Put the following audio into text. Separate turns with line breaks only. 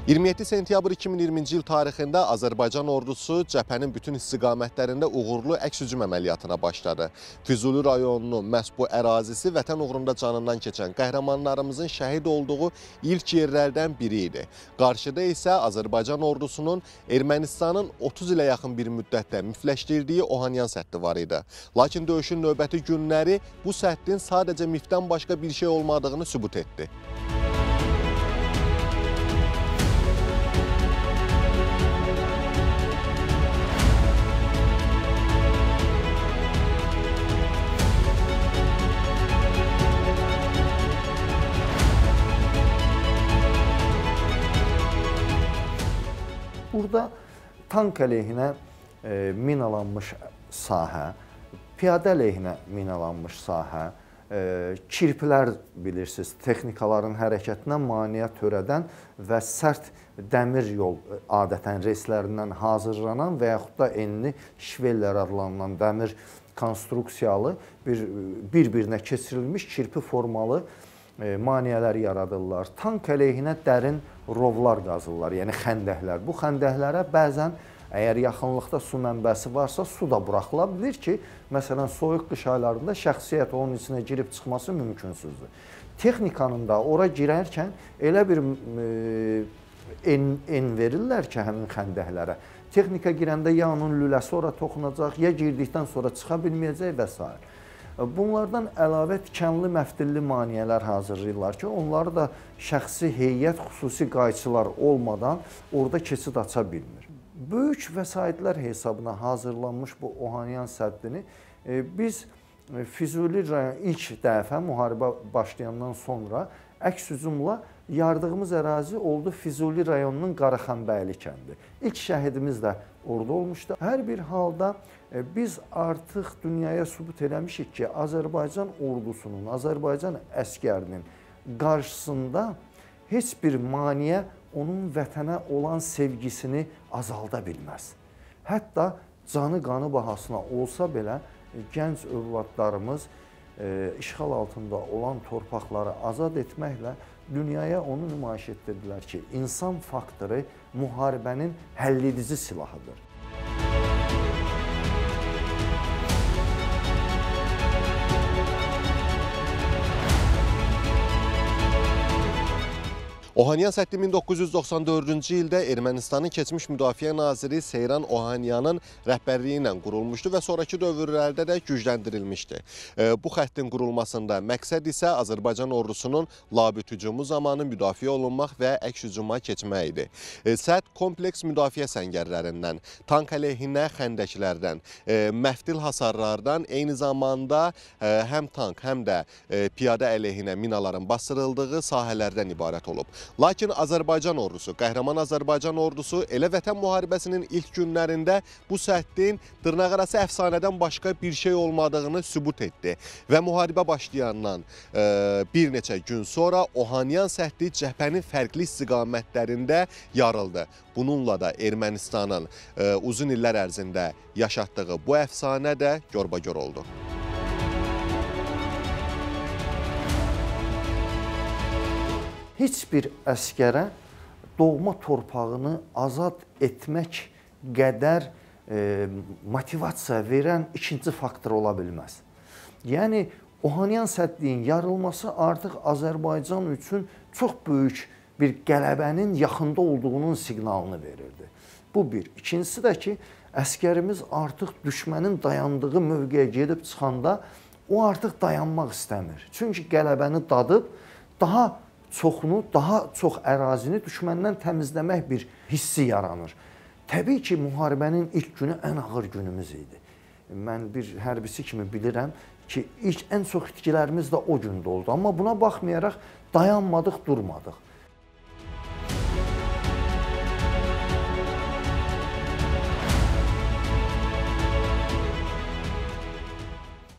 27 sentyabr 2020-ci il tarixində Azərbaycan ordusu cəbhənin bütün istiqamətlərində uğurlu əks-hücum əməliyyatına başladı. Füzuli rayonunun məhz bu ərazisi vətən uğrunda canından keçən qəhrəmanlarımızın şəhid olduğu ilk yerlərdən biri idi. Qarşıda isə Azərbaycan ordusunun Ermənistanın 30 ilə yaxın bir müddətdə mifləşdirdiyi Ohanyan səddi var idi. Lakin döyüşün növbəti günləri bu səddin sadəcə mifdən başqa bir şey olmadığını sübut etdi.
Burada tank əleyhinə minalanmış sahə, piyadə əleyhinə minalanmış sahə, kirpilər bilirsiniz, texnikaların hərəkətinə maneə törədən və sərt dəmir yol adətən reyslərindən hazırlanan və yaxud da enli şveller adlanan dəmir konstruksiyalı bir-birinə keçirilmiş kirpi formalı maneələr yaradırlar. Tank əleyhinə dərin rovlar qazırlar, yəni xəndəklər. Bu xəndəklərə bəzən əgər yaxınlıqda su mənbəsi varsa su da buraxıla bilir ki, məsələn, soyuq qış aylarında şəxsiyyət onun içinə girib çıxması mümkünsüzdür. Texnikanın da ora girərkən elə bir en verirlər ki, həmin xəndəklərə. Texnika girəndə ya onun lüləsi ora toxunacaq, ya girdikdən sonra çıxa bilməyəcək və s. Bunlardan əlavə tikanlı məftilli maneələr hazırlayırlar ki, onları da şəxsi heyət, xüsusi qayçılar olmadan orada keçid aça bilmir. Böyük vəsaitlər hesabına hazırlanmış bu Ohanyan səddini biz Füzuli rayon ilk dəfə müharibə başlayandan sonra əks-hücumla yardığımız ərazi oldu Füzuli rayonunun Qaraxanbəyli kəndi. İlk şəhidimiz də orada olmuşdu. Hər bir halda biz artıq dünyaya sübut eləmişik ki, Azərbaycan ordusunun, Azərbaycan əskərinin qarşısında heç bir maneə onun vətənə olan sevgisini azalda bilməz. Hətta canı qanı bahasına olsa belə gənc övladlarımız işğal altında olan torpaqları azad etməklə dünyaya onu nümayiş etdirdilər ki, insan faktoru müharibənin həlledici silahıdır.
Ohanyan səddi 1994-cü ildə Ermənistanın keçmiş müdafiə naziri Seyran Ohanyanın rəhbərliyi ilə qurulmuşdu və sonraki dövrlərdə də gücləndirilmişdi. Bu xəttin qurulmasında məqsəd isə Azərbaycan ordusunun labüd hücumu zamanı müdafiə olunmaq və əks-hücuma keçmək idi. Sədd kompleks müdafiə səngərlərindən, tank əleyhinə xəndəklərdən, məftil hasarlardan, eyni zamanda həm tank, həm də piyadə əleyhinə minaların basdırıldığı sahələrdən ibarət olub. Lakin Azərbaycan ordusu, qəhrəman Azərbaycan ordusu elə vətən müharibəsinin ilk günlərində bu səddin dırnaqarası əfsanədən başqa bir şey olmadığını sübut etdi. Və müharibə başlayandan bir neçə gün sonra Ohanyan səddi cəbhənin fərqli istiqamətlərində yarıldı. Bununla da Ermənistanın uzun illər ərzində yaşatdığı bu əfsanə də görbagör oldu.
Heç bir əskərə doğma torpağını azad etmək qədər motivasiya verən ikinci faktor ola bilməz. Yəni, Ohanyan səddinin yarılması artıq Azərbaycan üçün çox böyük bir qələbənin yaxında olduğunun siqnalını verirdi. Bu bir. İkincisi də ki, əskərimiz artıq düşmənin dayandığı mövqeyə gedib çıxanda o artıq dayanmaq istəmir. Çünki qələbəni dadıb daha çoxunu, daha çox ərazini düşməndən təmizləmək bir hissi yaranır. Təbii ki, müharibənin ilk günü ən ağır günümüz idi. Mən bir hərbisi kimi bilirəm ki, ən çox itkilərimiz də o gündə oldu. Amma buna baxmayaraq dayanmadıq, durmadıq.